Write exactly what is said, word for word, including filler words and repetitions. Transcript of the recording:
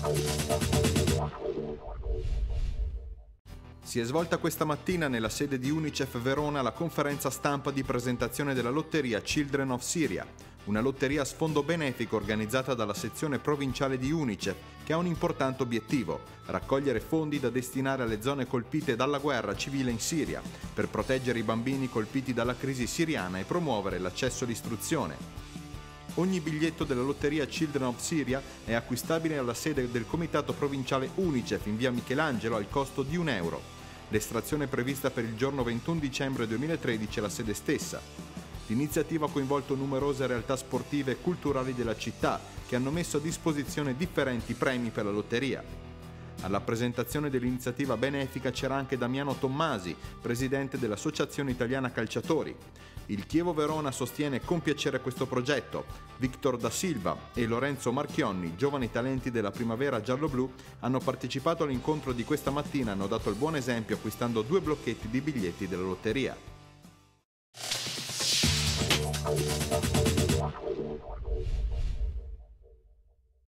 Si è svolta questa mattina nella sede di Unicef Verona la conferenza stampa di presentazione della lotteria Children of Syria, una lotteria a sfondo benefico organizzata dalla sezione provinciale di Unicef che ha un importante obiettivo: raccogliere fondi da destinare alle zone colpite dalla guerra civile in Siria, per proteggere i bambini colpiti dalla crisi siriana e promuovere l'accesso all'istruzione. Ogni biglietto della lotteria Children of Syria è acquistabile alla sede del comitato provinciale Unicef in via Michelangelo al costo di un euro. L'estrazione è prevista per il giorno ventuno dicembre duemilatredici alla sede stessa. L'iniziativa ha coinvolto numerose realtà sportive e culturali della città che hanno messo a disposizione differenti premi per la lotteria. Alla presentazione dell'iniziativa benefica c'era anche Damiano Tommasi, presidente dell'Associazione Italiana Calciatori. Il Chievo Verona sostiene con piacere questo progetto. Victor Da Silva e Lorenzo Marchionni, giovani talenti della primavera giallo-blu, hanno partecipato all'incontro di questa mattina e hanno dato il buon esempio acquistando due blocchetti di biglietti della lotteria.